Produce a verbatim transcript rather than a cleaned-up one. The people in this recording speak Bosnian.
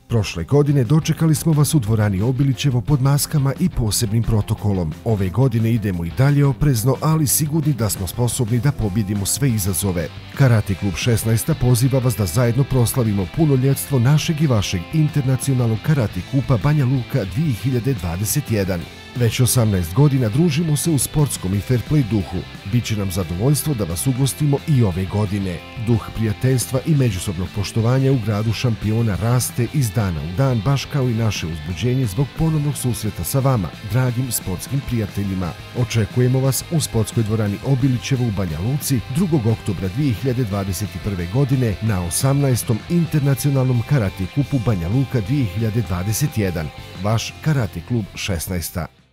Prošle godine dočekali smo vas u dvorani Obilićevo pod maskama i posebnim protokolom. Ove godine idemo i dalje oprezno, ali sigurni da smo sposobni da pobjedimo sve izazove. Karate klub šesnaest poziva vas da zajedno proslavimo punoljetstvo našeg i vašeg internacionalnog karate kupa Banja Luka dvije hiljade dvadeset jedan. Već osamnaest godina družimo se u sportskom i fair play duhu. Biće nam zadovoljstvo da vas ugostimo i ove godine. Duh prijateljstva i međusobnog poštovanja u gradu šampiona raste iz dana u dan, baš kao i naše uzbuđenje zbog ponovnog susreta sa vama, dragim sportskim prijateljima. Očekujemo vas u sportskoj dvorani Obilićevo u Banja Luci drugog oktobra dvije hiljade dvadeset prve. godine na osamnaestom internacionalnom karate kupu Banja Luka dvije hiljade dvadeset jedan. Vaš karate klub šesnaest.